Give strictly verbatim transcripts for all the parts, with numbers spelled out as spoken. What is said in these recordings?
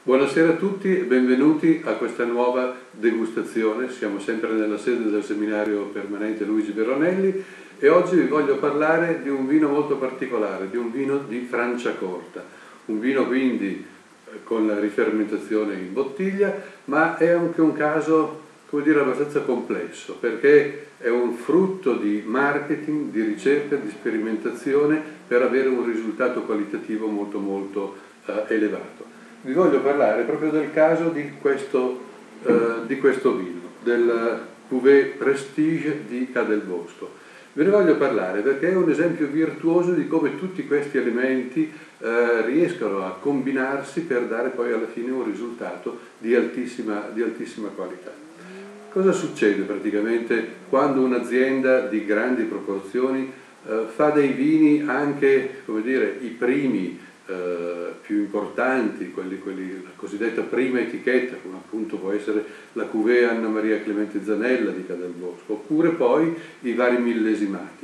Buonasera a tutti e benvenuti a questa nuova degustazione. Siamo sempre nella sede del seminario permanente Luigi Veronelli e oggi vi voglio parlare di un vino molto particolare, di un vino di Franciacorta. Un vino quindi con la rifermentazione in bottiglia, ma è anche un caso, come dire, abbastanza complesso, perché è un frutto di marketing, di ricerca, di sperimentazione per avere un risultato qualitativo molto molto eh, elevato. Vi voglio parlare proprio del caso di questo, eh, di questo vino, del Cuvée Prestige di Ca' del Bosco. Ve ne voglio parlare perché è un esempio virtuoso di come tutti questi elementi eh, riescono a combinarsi per dare poi alla fine un risultato di altissima, di altissima qualità. Cosa succede praticamente quando un'azienda di grandi proporzioni eh, fa dei vini anche, come dire, i primi, Uh, più importanti, quelli, quelli, la cosiddetta prima etichetta, come appunto può essere la Cuvée Anna Maria Clemente Zanella di Ca' del Bosco, oppure poi i vari millesimati,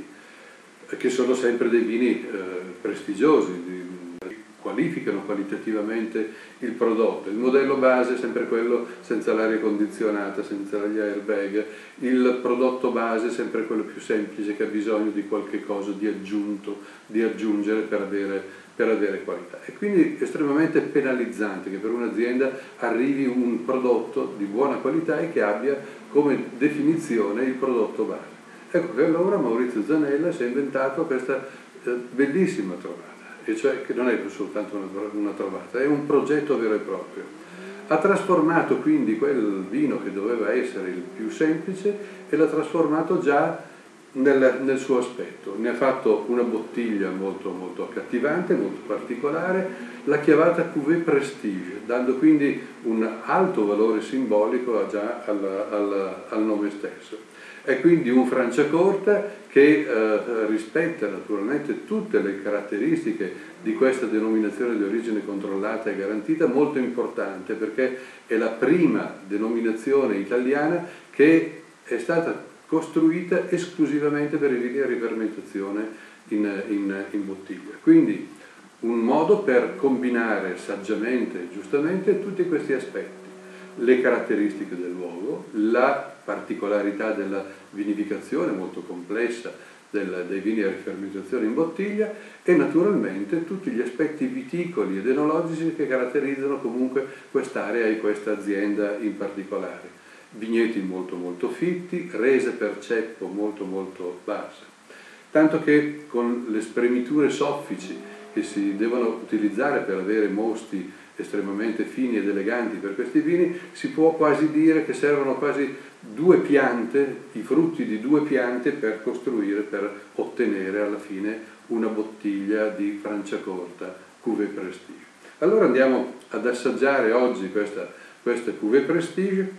che sono sempre dei vini uh, prestigiosi, di, qualificano qualitativamente il prodotto. Il modello base è sempre quello senza l'aria condizionata, senza gli airbag, il prodotto base è sempre quello più semplice che ha bisogno di qualche cosa di aggiunto, di aggiungere per avere per avere qualità. E quindi è estremamente penalizzante che per un'azienda arrivi un prodotto di buona qualità e che abbia come definizione il prodotto base. Ecco che allora Maurizio Zanella si è inventato questa eh, bellissima trovata, e cioè che non è soltanto una, una trovata, è un progetto vero e proprio. Ha trasformato quindi quel vino che doveva essere il più semplice e l'ha trasformato già Nel, nel suo aspetto. Ne ha fatto una bottiglia molto molto accattivante, molto particolare, l'ha chiamata Cuvée Prestige, dando quindi un alto valore simbolico già al, al, al nome stesso. È quindi un Franciacorta che eh, rispetta naturalmente tutte le caratteristiche di questa denominazione di origine controllata e garantita, molto importante perché è la prima denominazione italiana che è stata costruita esclusivamente per i vini a rifermentazione in, in, in bottiglia. Quindi un modo per combinare saggiamente e giustamente tutti questi aspetti, le caratteristiche del luogo, la particolarità della vinificazione molto complessa del, dei vini a rifermentazione in bottiglia e naturalmente tutti gli aspetti viticoli ed enologici che caratterizzano comunque quest'area e questa azienda in particolare. Vigneti molto molto fitti, rese per ceppo molto molto basse, tanto che con le spremiture soffici che si devono utilizzare per avere mosti estremamente fini ed eleganti per questi vini, si può quasi dire che servono quasi due piante, i frutti di due piante per costruire, per ottenere alla fine una bottiglia di Franciacorta Cuvée Prestige. Allora andiamo ad assaggiare oggi questa, questa Cuvée Prestige.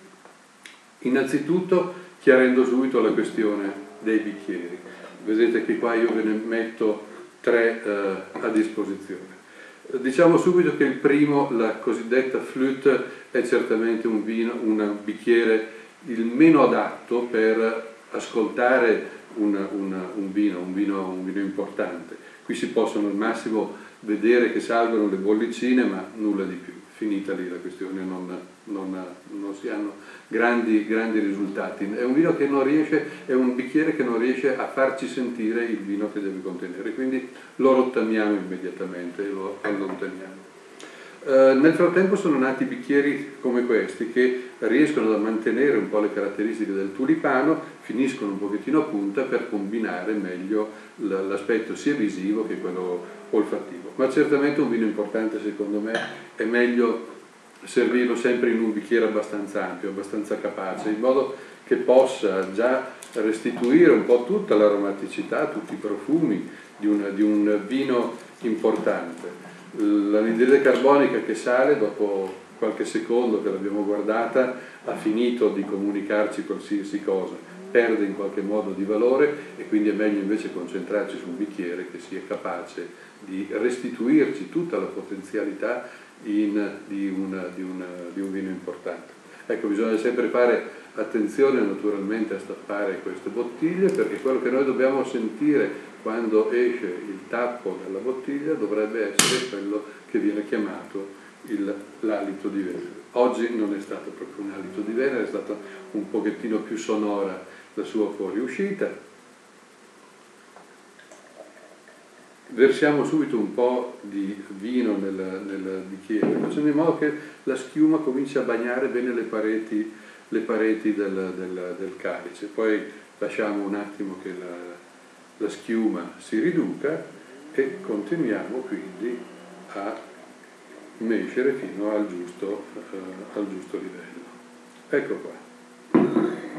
Innanzitutto chiarendo subito la questione dei bicchieri. Vedete che qua io ve ne metto tre eh, a disposizione. Diciamo subito che il primo, la cosiddetta flûte, è certamente un vino, un bicchiere il meno adatto per ascoltare una, una, un, vino, un, vino, un vino importante. Qui si possono al massimo vedere che salgono le bollicine, ma nulla di più. Finita lì la questione, non, non, non si hanno grandi, grandi risultati. È un vino che non riesce, è un bicchiere che non riesce a farci sentire il vino che deve contenere, quindi lo rottamiamo immediatamente, lo allontaniamo. Eh, nel frattempo sono nati bicchieri come questi che riescono a mantenere un po' le caratteristiche del tulipano, finiscono un pochettino a punta per combinare meglio l'aspetto sia visivo che quello olfattivo. Ma certamente un vino importante secondo me è meglio servirlo sempre in un bicchiere abbastanza ampio, abbastanza capace, in modo che possa già restituire un po' tutta l'aromaticità, tutti i profumi di un, di un vino importante. L'anidride carbonica che sale dopo qualche secondo che l'abbiamo guardata ha finito di comunicarci qualsiasi cosa, perde in qualche modo di valore e quindi è meglio invece concentrarci su un bicchiere che sia capace di restituirci tutta la potenzialità in, di, una, di, una, di un vino importante. Ecco, bisogna sempre fare attenzione naturalmente a stappare queste bottiglie, perché quello che noi dobbiamo sentire quando esce il tappo dalla bottiglia dovrebbe essere quello che viene chiamato l'alito di Venere. Oggi non è stato proprio un alito di Venere, è stata un pochettino più sonora la sua fuoriuscita. Versiamo subito un po' di vino nel, nel bicchiere, facendo in modo che la schiuma cominci a bagnare bene le pareti, le pareti del, del, del calice. Poi lasciamo un attimo che la, la schiuma si riduca e continuiamo quindi a mescere fino al giusto, eh, al giusto livello. Ecco qua.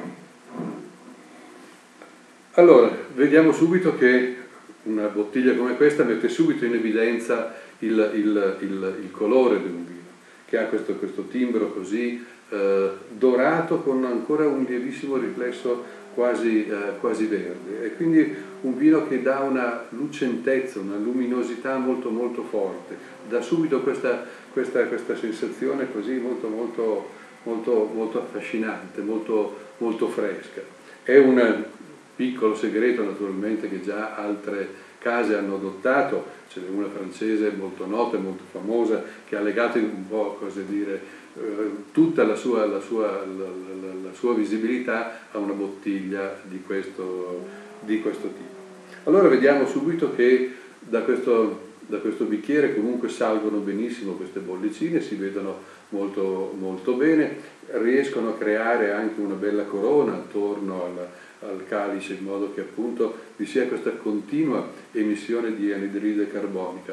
Allora, vediamo subito che una bottiglia come questa mette subito in evidenza il, il, il, il colore di un vino, che ha questo, questo timbro così eh, dorato con ancora un lievissimo riflesso quasi, eh, quasi verde. E quindi un vino che dà una lucentezza, una luminosità molto molto forte, dà subito questa, questa, questa sensazione così molto molto, molto, molto affascinante, molto, molto fresca. È un piccolo segreto naturalmente che già altre case hanno adottato, ce n'è una francese molto nota e molto famosa che ha legato un po', cosa dire, eh, tutta la sua, la, sua, la, la, la sua visibilità a una bottiglia di questo, di questo tipo. Allora vediamo subito che da questo, da questo bicchiere comunque salgono benissimo queste bollicine, si vedono molto, molto bene, riescono a creare anche una bella corona attorno al, al calice, in modo che appunto vi sia questa continua emissione di anidride carbonica.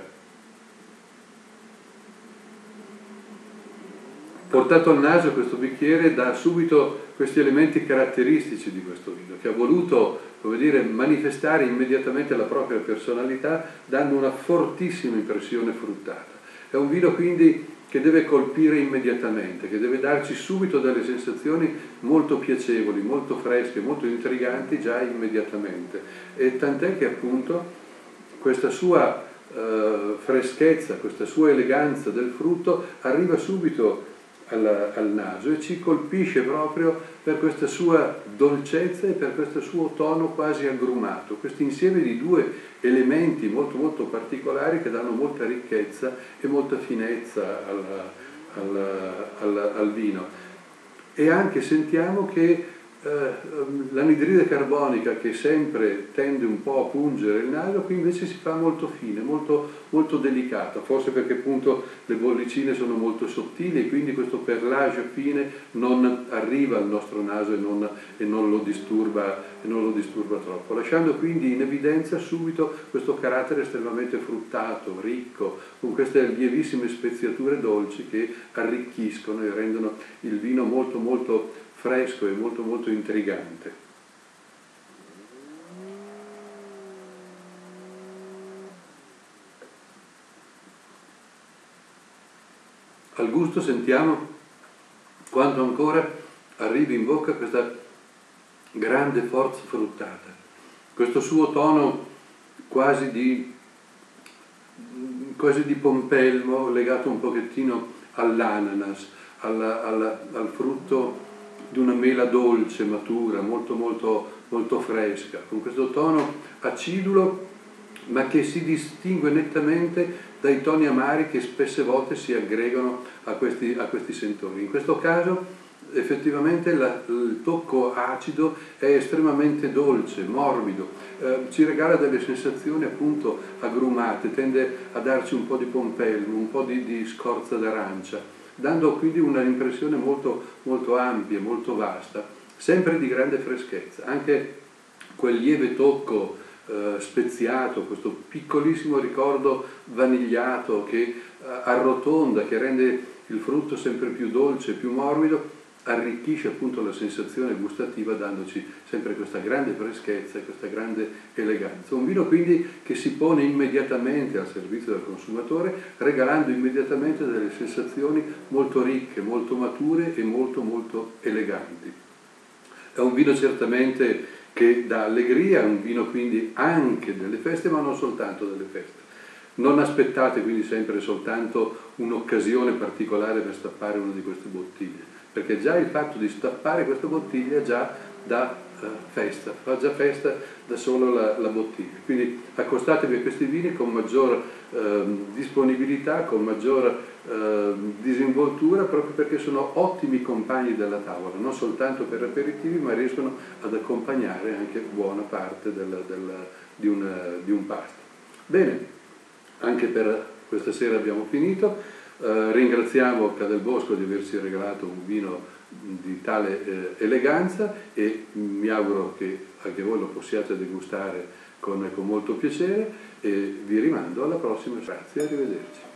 Portato al naso questo bicchiere dà subito questi elementi caratteristici di questo vino, che ha voluto, come dire, manifestare immediatamente la propria personalità, dando una fortissima impressione fruttata. È un vino quindi che deve colpire immediatamente, che deve darci subito delle sensazioni molto piacevoli, molto fresche, molto intriganti già immediatamente. E tant'è che appunto questa sua eh, freschezza, questa sua eleganza del frutto arriva subito al, al naso e ci colpisce proprio per questa sua dolcezza e per questo suo tono quasi agrumato, questo insieme di due elementi molto molto particolari che danno molta ricchezza e molta finezza al, al, al, al vino. E anche sentiamo che eh, l'anidride carbonica, che sempre tende un po' a pungere il naso, qui invece si fa molto fine, molto, molto delicata, forse perché appunto le bollicine sono molto sottili e quindi questo perlage fine non arriva al nostro naso e non, e non, lo, disturba, e non lo disturba troppo, lasciando quindi in evidenza subito questo carattere estremamente fruttato, ricco, con queste lievissime speziature dolci che arricchiscono e rendono il vino molto molto fresco e molto molto intrigante. Al gusto sentiamo quanto ancora arrivi in bocca questa grande forza fruttata, questo suo tono quasi di, quasi di pompelmo legato un pochettino all'ananas, alla, alla, al frutto di una mela dolce, matura, molto molto molto fresca, con questo tono acidulo ma che si distingue nettamente dai toni amari che spesse volte si aggregano a questi, a questi sentori. In questo caso effettivamente la, il tocco acido è estremamente dolce, morbido, eh, ci regala delle sensazioni appunto agrumate, tende a darci un po' di pompelmo, un po' di, di scorza d'arancia, dando quindi un'impressione molto, molto ampia, molto vasta, sempre di grande freschezza. Anche quel lieve tocco eh, speziato, questo piccolissimo ricordo vanigliato che eh, arrotonda, che rende il frutto sempre più dolce, più morbido, arricchisce appunto la sensazione gustativa, dandoci sempre questa grande freschezza e questa grande eleganza. Un vino quindi che si pone immediatamente al servizio del consumatore, regalando immediatamente delle sensazioni molto ricche, molto mature e molto molto eleganti. È un vino certamente che dà allegria, è un vino quindi anche delle feste, ma non soltanto delle feste. Non aspettate quindi sempre soltanto un'occasione particolare per stappare una di queste bottiglie, perché già il fatto di stappare questa bottiglia già dà eh, festa, fa già festa da solo la, la bottiglia. Quindi accostatevi a questi vini con maggior eh, disponibilità, con maggior eh, disinvoltura, proprio perché sono ottimi compagni della tavola, non soltanto per aperitivi, ma riescono ad accompagnare anche buona parte del, del, di, un, di un pasto. Bene, anche per questa sera abbiamo finito. Uh, ringraziamo Cadelbosco di averci regalato un vino di tale eh, eleganza e mi auguro che anche voi lo possiate degustare con, con molto piacere e vi rimando alla prossima. Grazie, arrivederci.